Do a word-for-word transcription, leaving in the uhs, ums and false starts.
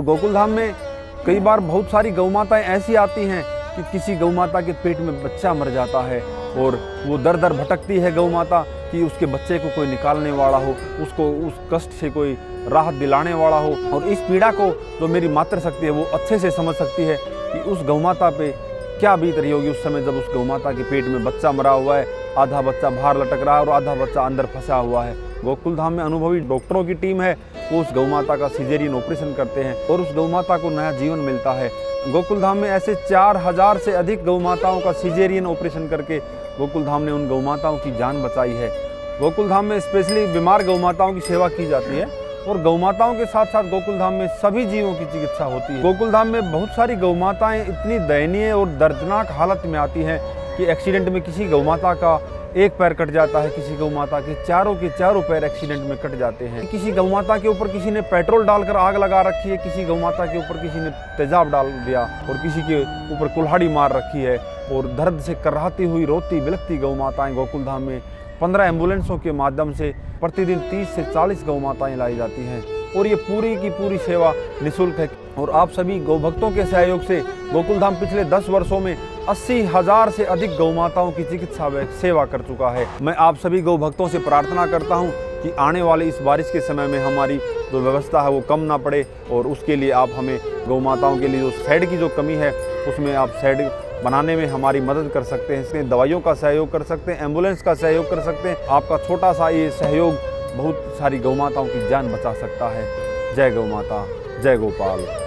गोकुल धाम में कई बार बहुत सारी गौ माताएं ऐसी आती हैं कि किसी गौ माता के पेट में बच्चा मर जाता है और वो दर दर भटकती है गौ माता कि उसके बच्चे को कोई निकालने वाला हो, उसको उस कष्ट से कोई राहत दिलाने वाला हो। और इस पीड़ा को जो मेरी मातृशक्ति है वो अच्छे से समझ सकती है कि उस गौ माता पे क्या बीत रही होगी उस समय जब उस गौ माता के पेट में बच्चा मरा हुआ है, आधा बच्चा बाहर लटक रहा है और आधा बच्चा अंदर फंसा हुआ है। गोकुल धाम में अनुभवी डॉक्टरों की टीम है, वो उस गौ माता का सिजेरियन ऑपरेशन करते हैं और उस गौ माता को नया जीवन मिलता है। गोकुल धाम में ऐसे चार हजार से अधिक गौ माताओं का सिजेरियन ऑपरेशन करके गोकुल धाम ने उन गौ माताओं की जान बचाई है। गोकुल धाम में स्पेशली बीमार गौ माताओं की सेवा की जाती है और गौ माताओं के साथ साथ गोकुल धाम में सभी जीवों की चिकित्सा होती है। गोकुल धाम में बहुत सारी गौ माताएं इतनी दयनीय और दर्दनाक हालत में आती हैं कि एक्सीडेंट में किसी गौ माता का एक पैर कट जाता है, किसी गौ माता के चारों के चारों पैर एक्सीडेंट में कट जाते हैं। किसी गौ माता के ऊपर किसी ने पेट्रोल डालकर आग लगा रखी है, किसी गौ माता के ऊपर किसी ने तेजाब डाल दिया और किसी के ऊपर कुल्हाड़ी मार रखी है। और दर्द से कराहती हुई रोती बिलखती गौ माताएं गोकुल धाम में पंद्रह एम्बुलेंसों के माध्यम से प्रतिदिन तीस से चालीस गौ माताएं लाई जाती हैं और ये पूरी की पूरी सेवा निःशुल्क है। और आप सभी गौ भक्तों के सहयोग से गोकुल धाम पिछले दस वर्षों में अस्सी हजार से अधिक गौ माताओं की चिकित्सा व सेवा कर चुका है। मैं आप सभी गौ भक्तों से प्रार्थना करता हूं कि आने वाले इस बारिश के समय में हमारी जो व्यवस्था है वो कम ना पड़े और उसके लिए आप हमें गौ माताओं के लिए जो शेड की जो कमी है उसमें आप शेड बनाने में हमारी मदद कर सकते हैं। इसमें दवाइयों का सहयोग कर सकते हैं, एम्बुलेंस का सहयोग कर सकते हैं। आपका छोटा सा ये सहयोग बहुत सारी गौ माताओं की जान बचा सकता है। जय गौ माता, जय गोपाल।